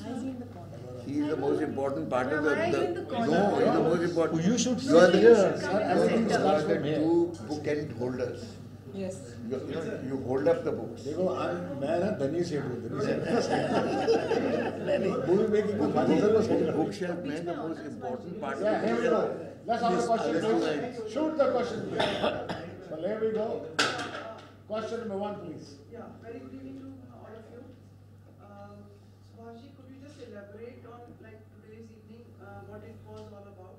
He is the most important part of the. No, he is the most important. You should. You are the two bookend holders. Yes. You hold up the books. देखो मैं ना धनी सेठ हूँ movie making को financer को सेठ करता हूँ Bookshelf में the most important part. Yeah, here we go. Let's have a question, please. Shoot the question, please. So here we go. Question number 1, please. Yeah, very good evening to all of you. Subhash, could you just elaborate on like today's evening, what it was all about?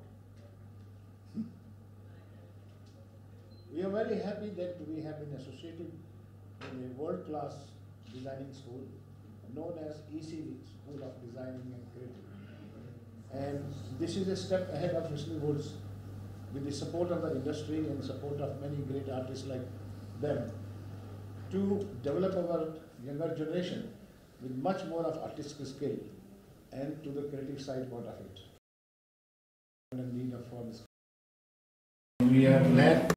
We are very happy that we have been associated with a world-class designing school known as ECD, School of Designing and Creativity. And this is a step ahead of Whistling Woods with the support of the industry and support of many great artists like them to develop our younger generation with much more of artistic skill and to the creative side part of it. And need of for this. We are glad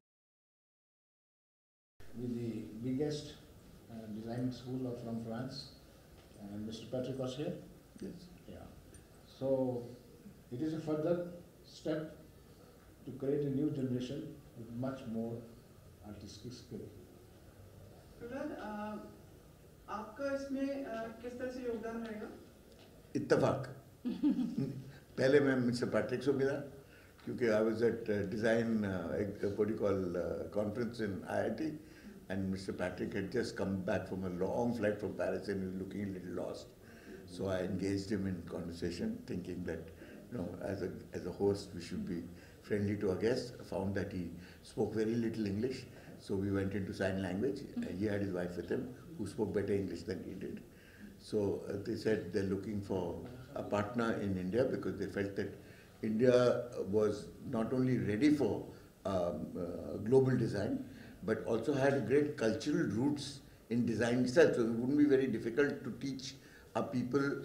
with the biggest designing school from France, and Mr. Patrick was here. Yes. Yeah. So it is a further step to create a new generation with much more artistic skill. Prahlad, आपका इसमें किस तरह से योगदान रहेगा? इत्तेफाक पहले मैं मिस्टर पैट्रिक से मिला क्योंकि I was at design what do you call conference in IIT and Mr. Patrick had just come back from a long flight from Paris and he was looking a little lost. So I engaged him in conversation thinking that as a host we should be friendly to our guests. I found that he spoke very little English, so we went into sign language. He had his wife with him who spoke better English than he did. So they said they're looking for a partner in India because they felt that India was not only ready for global design but also had great cultural roots in design itself. So it wouldn't be very difficult to teach our people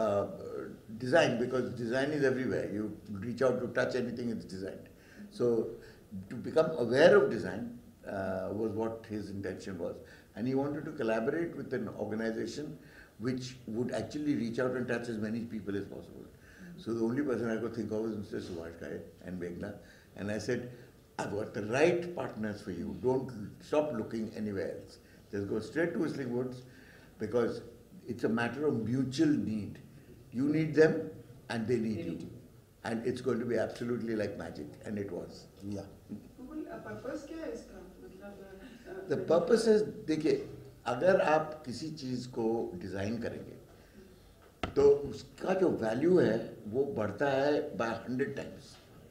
design because design is everywhere. You reach out to touch anything, it's designed. So to become aware of design was what his intention was. And he wanted to collaborate with an organization which would actually reach out and touch as many people as possible. So the only person I could think of was Mr. Subhash, Ghai and Meghna. And I said, I've got the right partners for you. Don't stop looking anywhere else. Just go straight to Whistling Woods because it's a matter of mutual need. You need them and they need you. And it's going to be absolutely like magic. And it was. Yeah. Purpose क्या है इसका? The purpose is, देखिए, अगर आप किसी चीज़ को design करेंगे तो उसका जो वैल्यू है वो बढ़ता है by 100 times.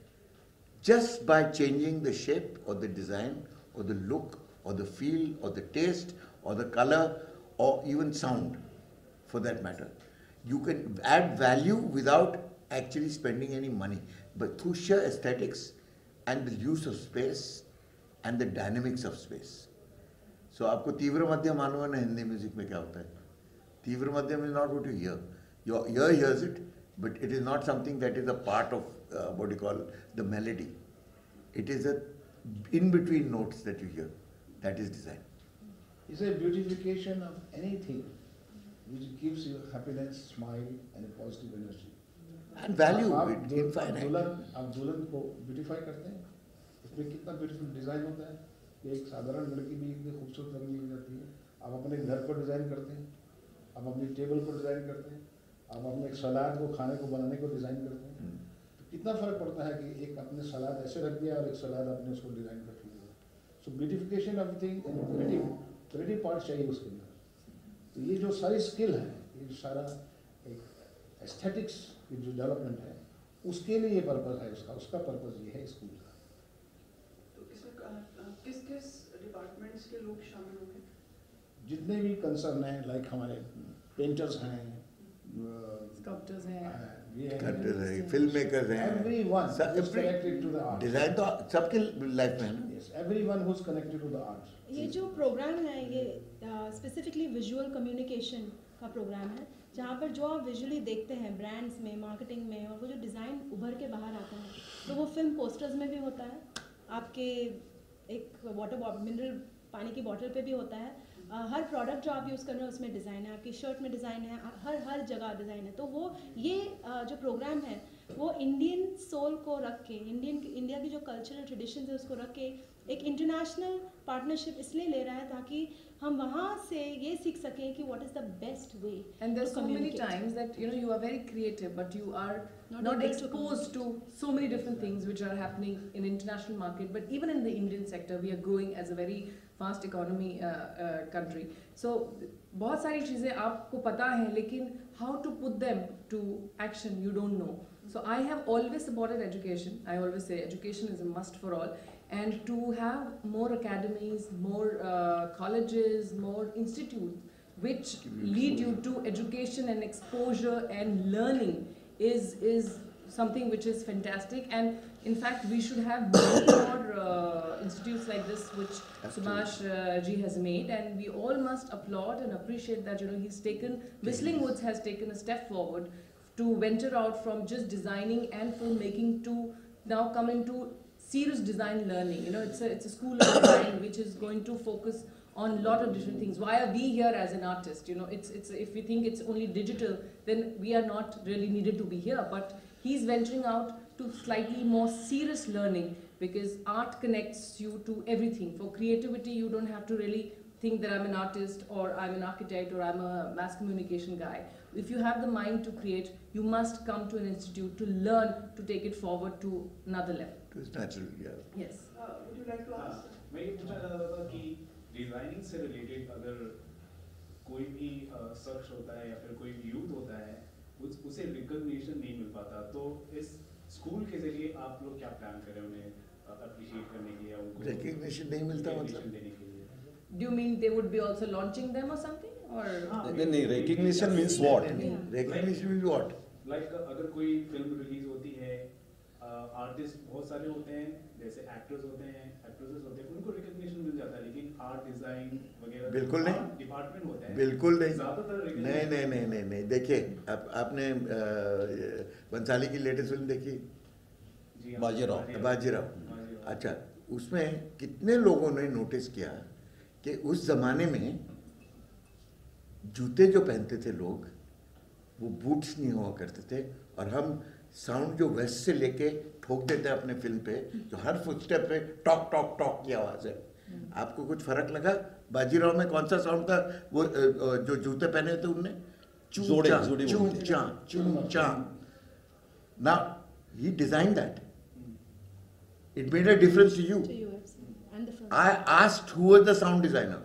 Just by changing the shape or the design or the look or the feel or the taste or the color or even sound for that matter. You can add value without actually spending any money, but through sheer aesthetics and the use of space and the dynamics of space. So आपको तीव्र मध्यम मालूम है ना Hindi music में क्या होता है? तीव्र मध्यम is not what you hear. Your ear hears it, but it is not something that is a part of what you call the melody. It is a in-between notes that you hear. That is design. It's a beautification of anything which gives you happiness, smile and a positive energy. And value, आप infinite. आप दुल्हन को beautify करते हैं, इसमें कितना beautiful design होता है कि एक साधारण लड़की भी इतनी खूबसूरत लगने लग जाती है. आप अपने घर को डिज़ाइन करते हैं, आप अपनी टेबल को डिज़ाइन करते हैं, आप अपने एक सलाद को खाने को बनाने को डिज़ाइन करते हैं. तो कितना फ़र्क पड़ता है कि एक अपने सलाद ऐसे रख दिया और एक सलाद आपने उसको डिज़ाइन कर दिया. So beautification of thing creative part चाहिए उसके अंदर. तो ये जो सारी स्किल है, ये सारा एक एस्थेटिक्स की जो डेवलपमेंट है उसके लिए ये पर्पज़ है उसका पर्पज़ ये है स्कूल का. तो इसमें किस डिपार्टमेंट्स के लोग शामिल होंगे? जितने भी कंसर्न हैं, लाइक हमारे पेंटर्स हैं, स्कल्पटर्स हैं, फिल्म मेकर्स हैं, everyone who's connected to the art. Design तो सबके लाइफ में है ना. Yes, everyone who's connected to the art. ये जो प्रोग्राम है ये स्पेसिफिकली विजुअल कम्युनिकेशन का प्रोग्राम है जहाँ पर जो आप विजुअली देखते हैं ब्रांड्स में, मार्केटिंग में, और वो जो डिज़ाइन उभर के बाहर आता है तो वो फिल्म पोस्टर्स में भी होता है, आपके एक वाटर मिनरल पानी की बॉटल पे भी होता है, हर प्रोडक्ट जो आप यूज़ कर रहे हो उसमें डिज़ाइन है, आपकी शर्ट में डिज़ाइन है, हर जगह डिज़ाइन है। तो वो ये जो प्रोग्राम है वो इंडियन सोल को रख के, इंडिया की जो कल्चरल ट्रेडिशंस है उसको रख के एक इंटरनेशनल पार्टनरशिप इसलिए ले रहा है ताकि हम वहाँ से ये सीख सकें कि what is the best way And there's to so many communicate. times that you are very creative, but you are Not not able to exposed to so many different things which are happening in international market. But even in the Indian sector, we are growing as a very fast economy country. So बहुत सारी चीजें आपको पता है, लेकिन how to put them to action you don't know. So I have always supported education. I always say education is a must for all. And to have more academies, more colleges, more institutes which lead you to education and exposure and learning is something which is fantastic. And in fact we should have more institutes like this which Subhash ji has made, and we all must applaud and appreciate that he's taken, Whistling Woods has taken a step forward to venture out from just designing and filmmaking to now come into serious design learning. It's a school of design which is going to focus on a lot of different things. Why are we here as an artist? It's if we think it's only digital, then we are not really needed to be here. But he's venturing out to slightly more serious learning, because art connects you to everything. For creativity, you don't have to really think that I'm an artist or I'm an architect or I'm a mass communication guy. If you have the mind to create, you must come to an institute to learn to take it forward to another level. It's natural, yeah. Yes. Would you like to ask? मैं ये पूछना चाहता था कि designing से related अगर कोई भी शख्स होता है या फिर कोई भी यूथ होता है, उसे रिकॉग्निशन नहीं मिल पाता, तो इस स्कूल के जरिए आप लोग क्या प्लान कर रहे हैं उन्हें अप्रिशिएट करने के लिए, उनको रिकग्निशन नहीं मिलता मतलब देने के लिए? Do you mean they would be also launching them or something? Or नहीं, recognition means what? Recognition means what? Like अगर कोई फिल्म रिलीज होती है, आर्टिस्ट बहुत सारे होते हैं, जैसे एक्टर्स होते हैं, एक्ट्रेसेस होते हैं, उनको रिकॉग्निशन मिल जाता है, लेकिन आर्ट डिजाइन वगैरह बिल्कुल नहीं, डिपार्टमेंट होता है, बिल्कुल नहीं, ज्यादातर नहीं। देखिए आपने बंसाली की लेटेस्ट फिल्म देखी? बाजीराव। अच्छा, उसमें कितने लोगों ने नोटिस किया कि उस जमाने में जूते जो पहनते थे लोग वो बूट्स नहीं हुआ करते थे, और हम साउंड जो वेस्ट से लेके ठोक देते हैं अपने फिल्म पे, जो हर फुटस्टेप पे टॉक टॉक टॉक की आवाज़ है। आपको कुछ फर्क लगा? बाजीराव में कौन सा साउंड था? वो जो जूते पहने थे उनने चूं-चा। Now he designed that. It made a difference to you. And the film. I asked who was the sound designer.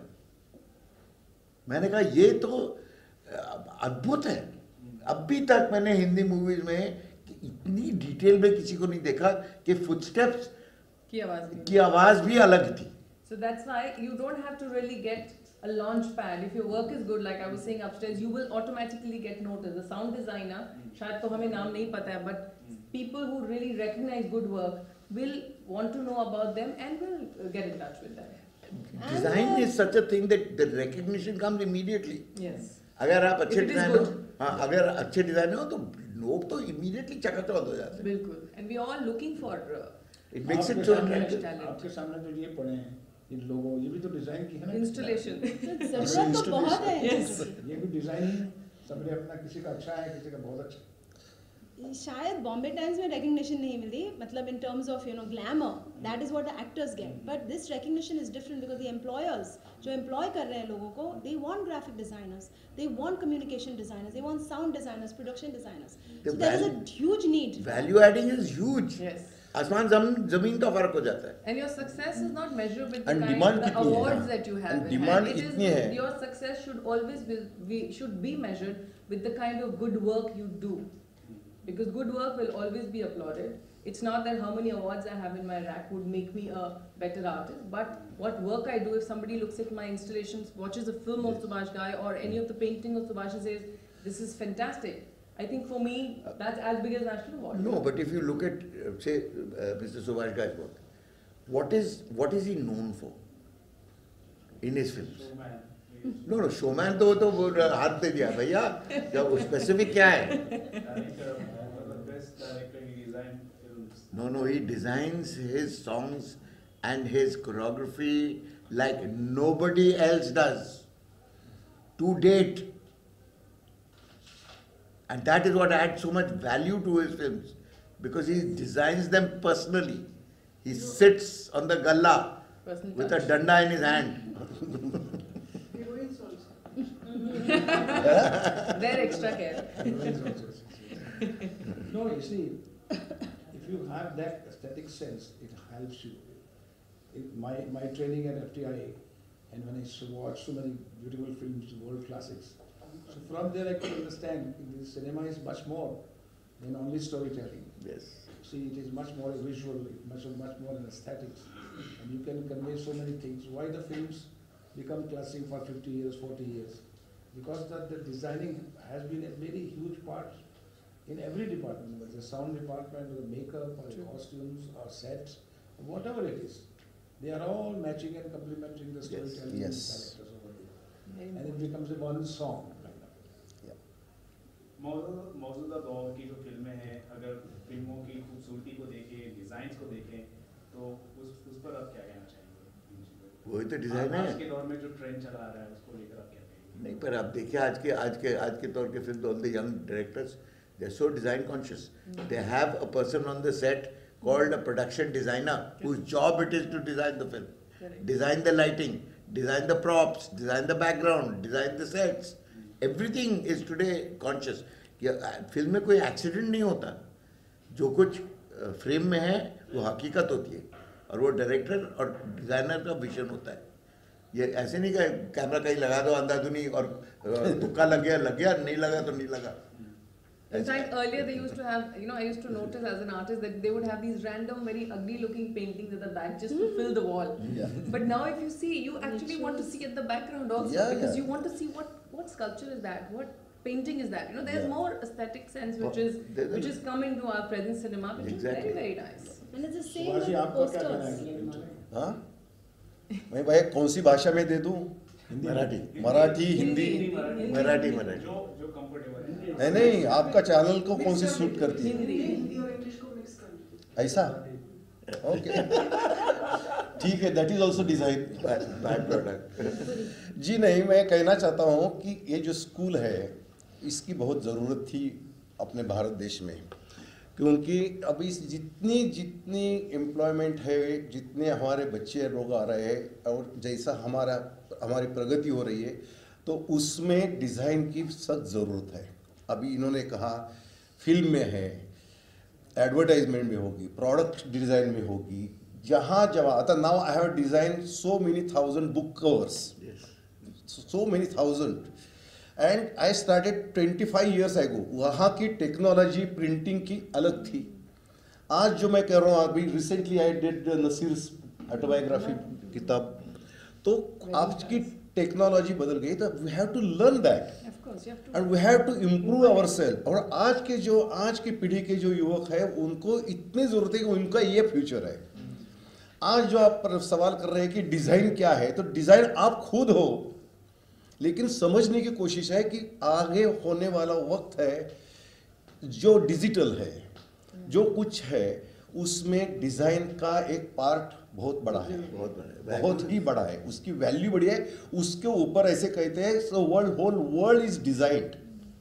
मैंने कहा ये तो अद्भुत है। अभी तक मैंने हिंदी मूवीज में इतनी डिटेल में किसी को नहीं देखा कि फुटस्टेप्स की आवाज भी अलग थी। So that's why you don't have to really get a launch pad. If your work is good, like I was saying upstairs, you will automatically get noticed. The sound designer, शायद तो हमें नाम नहीं पता है, but people who really recognize good work will want to know about them and will get in touch with them. Design is such a thing that the recognition comes immediately. Yes. अगर आप अच्छे If it is designer हो, good. हाँ, अगर अच्छे designer हो तो लोग तो immediately चकाचौंध हो जाते हैं। बिल्कुल. And we are all looking for It makes it so attractive. आपके सामने जो ये पड़े हैं इन लोगों, ये भी तो डिजाइन की है ना, installation. जरूरत तो बहुत है। Yes. ये भी डिजाइन ही है। सबने अपना, किसी का अच्छा है, किसी का बहुत अच्छा। शायद बॉम्बे टाइम्स में recognition नहीं मिली, मतलब in terms of glamour, that is what the actors get, but this recognition is different because the employers जो employ कर रहे हैं लोगों को, they want graphic designers, they want communication designers, they want sound designers, production designers. So there is a huge need. Value adding is huge. Yes. आसमान जमीन का फर्क हो जाता है। And your success is not measured with the And kind demand of the कितनी है? awards that you have. And in demand hand. It is इतनी है। your success should always be measured with the kind of good work you do. Because good work will always be applauded. It's not that how many awards I have in my rack would make me a better artist, but what work I do. If somebody looks at my installations, watches a film of Subhash Ghai or any of the painting of Subhash and says, this is fantastic, I think for me, that's as big as national award. No, but if you look at, say, Mr. Subhash Ghai's work, what is he known for in his films? No, showman तो वो हाथ दे दिया भैया, जब specific क्या है? No, he designs his songs and his choreography like nobody else does. to date. And that is what adds so much value to his films, because he designs them personally. He sits on the galla Personal with touch. a danda in his hand. Heroines also. Their extra care. No, you see, if you have that aesthetic sense, it helps you. My training at FTI, and when I watched so many beautiful films, world classics, so from there I could understand the cinema is much more than only storytelling. Yes. See, it is much more visual, much more in aesthetics, and you can convey so many things. Why the films become classic for 50 years, 40 years? Because the designing has been a very huge part in every department, whether the sound department, or the makeup, or the costumes, or sets, whatever it is. They are all matching and complementing the storytelling Yes. characters over there. And it becomes a one song. मौजूदा दौर की जो फिल्में हैं, अगर फिल्मों की खूबसूरती को देखें, डिजाइन्स को देखें, तो उस पर आप क्या कहना चाहेंगे? वही तो डिजाइन है। आज के दौर में जो ट्रेंड चला आ रहा है, उसको लेकर आप क्या कहेंगे? नहीं, पर आप देखिए आज के तौर के film, all the young directors, they are so design conscious. They have a person on the set called a production designer, whose job it is to design the film. Correct. Design the lighting, design the props, design the background, design the sets. Everything is today conscious. Film में कोई accident नहीं होता. जो कुछ frame में है वो हकीकत होती है, और वो डायरेक्टर और डिजाइनर का विजन होता है. ये ऐसे नहीं कि कैमरा कहीं लगा दो अंधाधुनी और तुक्का लग गया, नहीं लगा तो नहीं लगा. In fact, earlier they used to have, I used to notice as an artist that they would have these random, very ugly looking paintings at the back just to fill the wall. Yeah. But now if you see, you actually want to see at the background also, Yeah, because yeah. you want to see what sculpture is that, what painting is that. There's Yeah. more aesthetic sense There's which is coming to our present cinema, which Exactly. is very, very nice. And it's the same Subhash ji, with आपका क्या कहना posters. है? हाँ मैं भाई कौन सी भाषा में दे दूँ? मराठी. मराठी, हिंदी? मराठी. जो कंफर्टेबल है. नहीं, आपका चैनल को कौन सी सूट करती है? हिंदी और इंग्लिश को मिक्स कर. ऐसा? ओके, ठीक है, that is also design. By product. जी नहीं, मैं कहना चाहता हूँ कि ये जो स्कूल है इसकी बहुत ज़रूरत थी अपने भारत देश में, क्योंकि अभी जितनी एम्प्लॉयमेंट है, जितने हमारे बच्चे लोग आ रहे हैं, और जैसा हमारी प्रगति हो रही है, तो उसमें डिज़ाइन की सख्त ज़रूरत है. अभी इन्होंने कहा फिल्म में है, एडवर्टाइजमेंट में होगी, प्रोडक्ट डिज़ाइन में होगी, जहाँ आता. Now I have design so many thousand book covers, so many thousand, and I started 25 years ago. वहाँ की टेक्नोलॉजी प्रिंटिंग की अलग थी. आज जो मैं कह रहा हूँ, अभी recently I did Naseer autobiography किताब, तो आज की टेक्नोलॉजी बदल गई, तो we have to learn that Of course, you have to. And we have to improve our self. और आज की पीढ़ी के जो युवक है, उनको इतनी ज़रूरत है कि उनका ये फ्यूचर है. आज जो आप सवाल कर रहे हैं कि डिज़ाइन क्या है, तो डिज़ाइन आप खुद हो, लेकिन समझने की कोशिश है कि आगे होने वाला वक्त है जो डिजिटल है, जो कुछ है उसमें डिज़ाइन का एक पार्ट बहुत बड़ा है, बहुत ही बड़ा है. उसकी वैल्यू बड़ी है. उसके ऊपर ऐसे कहते हैं so whole world is designed.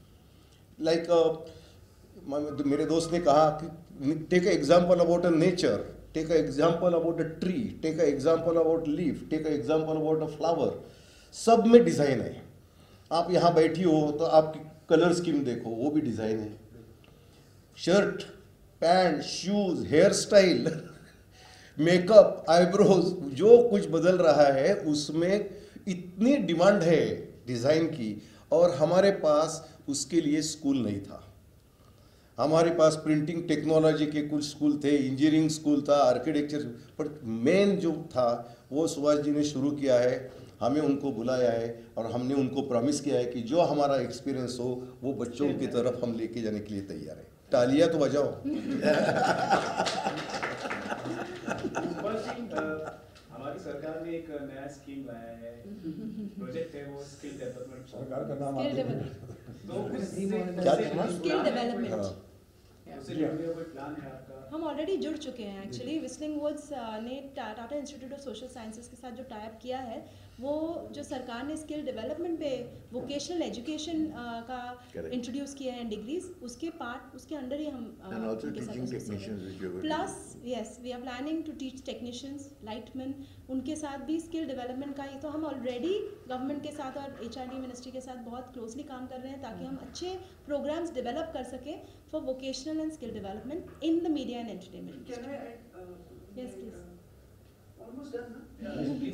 Like मेरे दोस्त ने कहा कि take a example about a nature, take a example about a tree, take a example about leaf, take a example about a flower. सब में डिज़ाइन है. आप यहाँ बैठी हो तो आपकी कलर स्कीम देखो, वो भी डिज़ाइन है. Shirt, pant, shoes, hair style, makeup, eyebrows, जो कुछ बदल रहा है उसमें इतनी डिमांड है डिज़ाइन की. और हमारे पास उसके लिए स्कूल नहीं था. हमारे पास प्रिंटिंग टेक्नोलॉजी के कुछ स्कूल थे, इंजीनियरिंग स्कूल था, आर्किटेक्चर, पर मेन जो था वो सुभाष जी ने शुरू किया है. हमें उनको बुलाया है और हमने उनको प्रॉमिस किया है कि जो हमारा एक्सपीरियंस हो वो बच्चों की तरफ हम लेके जाने के लिए तैयार है. तालियां तो बजाओ. हमारी सरकार ने एक नया स्कीम लाया है, प्रोजेक्ट है वो स्किल डेवलपमेंट. सरकार का नाम Skill आते development. तो क्या करना? Skill development. उससे जुड़े कोई प्लान है आपका? हम ऑलरेडी जुड़ चुके हैं एक्चुअली. विस्लिंग वुड्स ने Tata Institute of Social Sciences के साथ जो टाइप किया है, वो जो सरकार ने स्किल डेवलपमेंट पे वोकेशनल एजुकेशन का इंट्रोड्यूस किया है डिग्रीज, उसके अंडर ही हम plus yes we are planning to teach technicians, lightman, उनके साथ भी स्किल डेवलपमेंट का ही। तो हम ऑलरेडी गवर्नमेंट के साथ और HRD मिनिस्ट्री के साथ बहुत क्लोजली काम कर रहे हैं ताकि हम अच्छे प्रोग्राम्स डेवलप कर सकें for vocational and skill development in the media and entertainment. Yes please. Almost done, ना?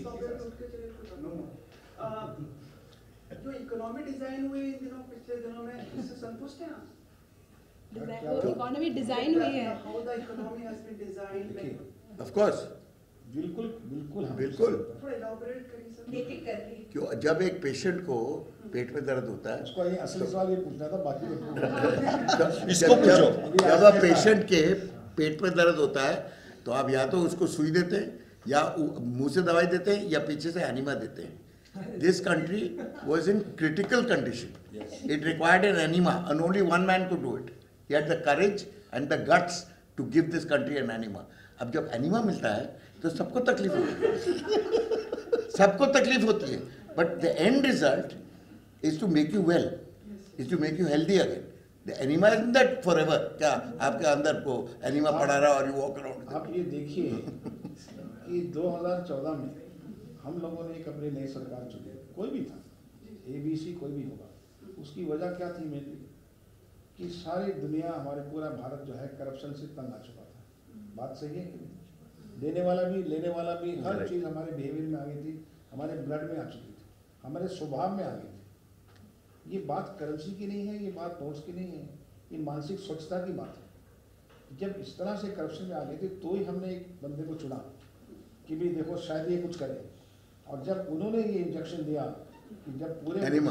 जो इकोनॉमी डिजाइन हुई इन दिनों, पिछले दिनों में, इससे संतुष्ट हैं आप? इकोनॉमी डिजाइन हुई है। How the economy has been designed, like Of course, बिल्कुल बिल्कुल बिल्कुल। थोड़ा elaborate करिए सर। एक-एक करके। क्यों, जब एक पेशेंट को पेट में दर्द होता है, उसको ये असली सवाल ये पूछना था, बाकी तो इसको पूछो। जब पेशेंट के पेट में दर्द होता है तो आप या तो उसको सुई देते हैं या मुंह से दवाई देते हैं या पीछे से एनिमा देते हैं। This country was in critical condition, it required an enema and only one man could do it. He had the courage and the guts to give this country an enema. अब जब enema मिलता है तो सबको तकलीफ होती है, सबको तकलीफ होती है, but the end result is to make you well, is to make you healthy again. The enema isn't that forever, क्या आपके अंदर को एनिमा पड़ा रहा और यू वॉक अराउंड। आप ये देखिए कि 2014 में हम लोगों ने एक अपनी नई सरकार चुनी, कोई भी था, ABC कोई भी होगा, उसकी वजह क्या थी मेनली कि सारी दुनिया, हमारे पूरा भारत जो है करप्शन से तंग आ चुका था। बात सही है कि नहीं? देने वाला भी लेने वाला भी, हर चीज़ हमारे बिहेवियर में आ गई थी, हमारे ब्लड में आ चुकी थी, हमारे स्वभाव में आ गई थी। ये बात करेंसी की नहीं है, ये बात नोट्स की नहीं है, ये मानसिक स्वच्छता की बात है। जब इस तरह से करप्शन में आ गए थे तो ही हमने एक बंदे को चुना कि भी देखो शायद ये कुछ करे, और जब उन्होंने ये इंजेक्शन दिया कि जब पूरे एनिमा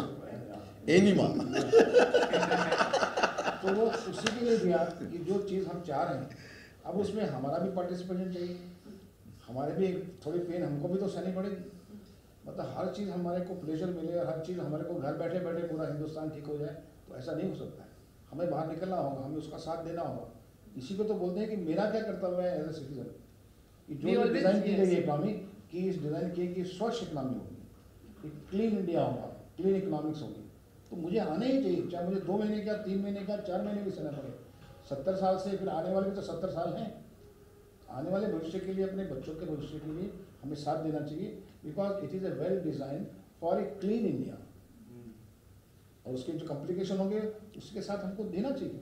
तो वो उसी के लिए दिया कि जो चीज़ हम चाह रहे हैं, अब उसमें हमारा भी पार्टिसिपेशन चाहिए, हमारे भी थोड़ी पेन हमको भी तो सहनी पड़ेगी। मतलब हर चीज़ हमारे को प्लेजर मिले और हर चीज़ हमारे को घर बैठे बैठे पूरा हिंदुस्तान ठीक हो जाए, तो ऐसा नहीं हो सकता है। हमें बाहर निकलना होगा, हमें उसका साथ देना होगा। इसी को तो बोलते हैं कि मेरा क्या कर्तव्य है एज ए सिटीजन, कि जो डिज़ाइन की गई इकनॉमी की, इस डिज़ाइन की कि स्वच्छ इकनॉमी होगी, क्लीन इंडिया होगा, क्लीन इकनॉमिक्स होगी, तो मुझे आने ही चाहिए, चाहे मुझे 2 महीने का, 3 महीने का, 4 महीने भी सहना पड़े। 70 साल से फिर आने वाले भी तो 70 साल हैं। आने वाले भविष्य के लिए, अपने बच्चों के भविष्य के लिए हमें साथ देना चाहिए, because it is a well design for a clean India. और उसके जो कॉम्प्लिकेशन होंगे उसके साथ हमको देना चाहिए।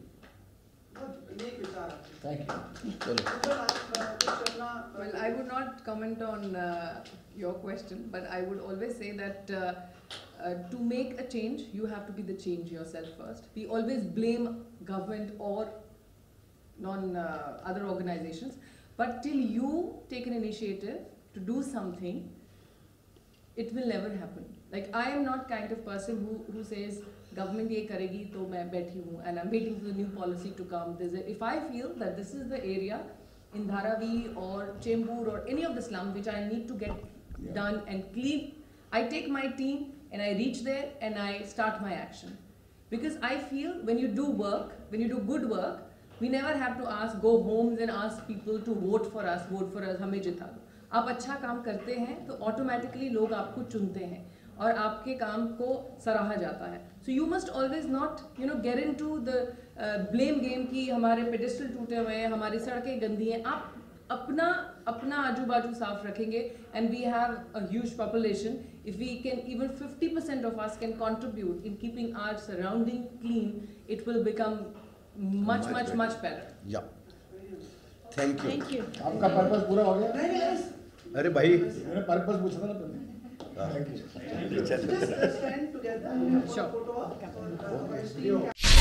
Thank you. Well, I would not comment on your question, but I would always say that to make a change, you have to be the change yourself first. We always blame government or other organizations, but till you take an initiative to do something, it will never happen. Like, I am not kind of person who says government ये करेगी तो मैं बैठी हूँ and I'm waiting for the new policy to come. If I feel that this is the area in Dharavi or Chembur or any of the slum which I need to get done and clean, I take my team and I reach there and I start my action. Because I feel when you do work, when you do good work, we never have to go homes and ask people to vote for us, हमें जिता दो। आप अच्छा काम करते हैं तो automatically लोग आपको चुनते हैं और आपके काम को सराहा जाता है। So you must always not get into the blame game कि हमारे पेडिस्टल टूटे हुए हैं, हमारी सड़कें गंदी हैं। आप अपना आजू बाजू साफ रखेंगे and we have a huge population. If we can even 50% of us can contribute in keeping our surrounding clean, it will become much better. Yeah. Thank you. आपका पर्पस पूरा हो गया? अरे भाई, मैंने पर्पस पूछा था ना पहले। Just stand together. Sure. Photo.